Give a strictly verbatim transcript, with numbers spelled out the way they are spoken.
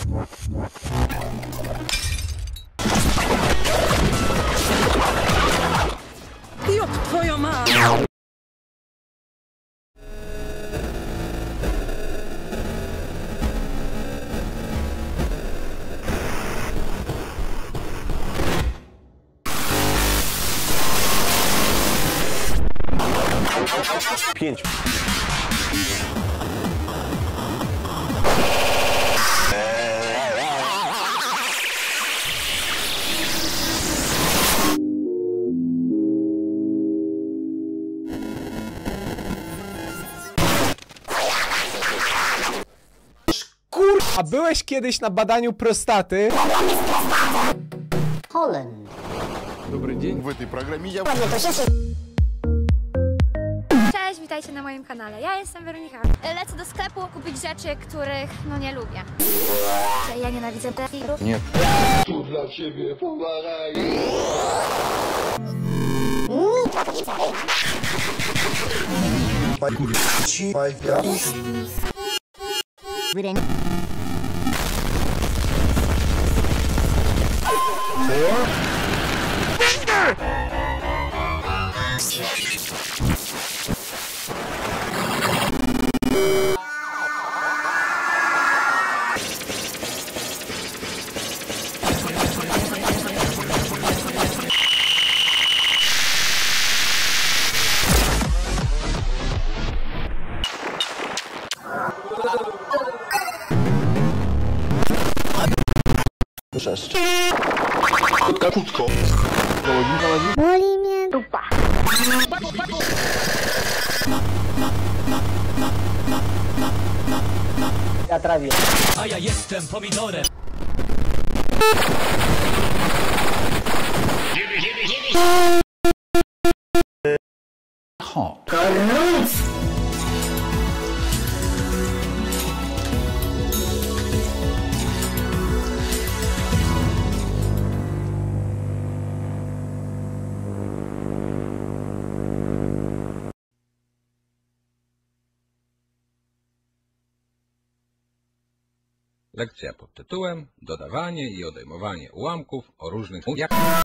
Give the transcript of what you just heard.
Jop, twoją ma! Pięć. Kur... A byłeś kiedyś na badaniu prostaty? Holland. Dobry dzień. W tej programie ja... Cześć, witajcie na moim kanale. Ja jestem Weronika. Lecę do sklepu kupić rzeczy, których no nie lubię. Ja nienawidzę tekstów. Nie. Tu dla ciebie pomagaj. Sześć. Kutka, kutko. Boli mnie dupa. Ja trawię. A ja jestem pomidorem. Hot. Lekcja pod tytułem Dodawanie i odejmowanie ułamków o różnych... Jak...